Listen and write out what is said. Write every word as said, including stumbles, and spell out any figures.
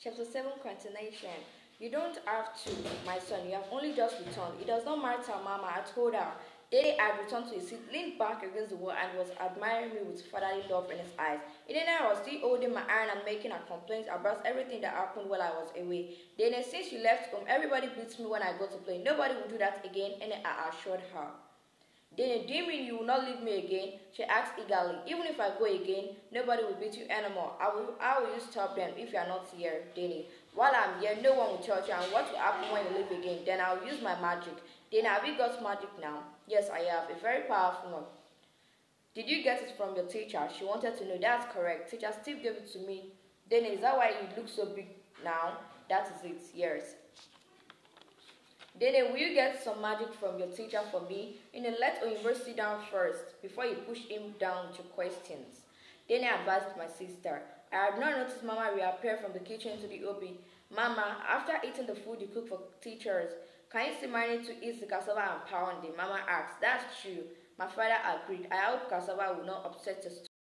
Chapter seven Continuation. You don't have to, my son. You have only just returned. It does not matter, Mama. I told her. Daddy had returned to his seat, leaned back against the wall, and was admiring me with fatherly love in his eyes. Then I was still holding my iron and making a complaint about everything that happened while I was away. Then, since you left home, everybody beats me when I go to play. Nobody will do that again, and I assured her. Then, do you mean you will not leave me again? She asked eagerly. Even if I go again, nobody will beat you anymore. How will, how will you stop them if you are not here, Danny? While I'm here, no one will tell you. And what will happen when you leave again? Then I'll use my magic. Then have you got magic now? Yes, I have. A very powerful one. Did you get it from your teacher? She wanted to know. That's correct. Teacher Steve gave it to me. Then is that why you look so big now? That is it. Yes. Then will you get some magic from your teacher for me? You know, let Oyinbo sit down first before you push him down with your questions. Then I advised my sister. I had not noticed Mama reappear from the kitchen to the obi. Mama, after eating the food you cook for teachers, can you still manage to eat the cassava and pounding? Mama asked. That's true. My father agreed. I hope cassava will not upset your stomach.